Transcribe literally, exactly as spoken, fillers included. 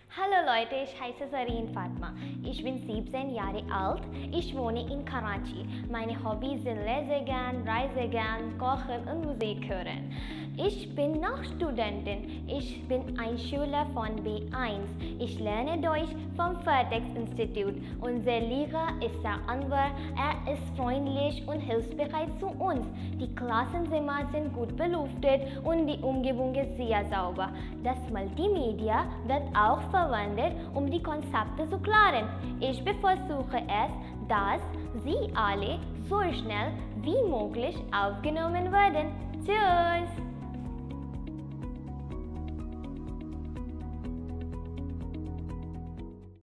Hallo Leute, ich heiße Sareen Fatma. Ich bin siebzehn Jahre alt. Ich wohne in Karachi. Meine Hobbys sind Lesen, Reisen, Kochen und Musik hören. Ich bin noch Studentin. Ich bin ein Schüler von B eins. Ich lerne Deutsch vom Vertex-Institut. Unser Lehrer ist der Anwar. Er ist freundlich und hilfsbereit zu uns. Die Klassenzimmer sind gut belüftet und die Umgebung ist sehr sauber. Das Multimedia wird auch verwendet, um die Konzepte zu klären. Ich bevorzuge es, dass sie alle so schnell wie möglich aufgenommen werden. Tschüss!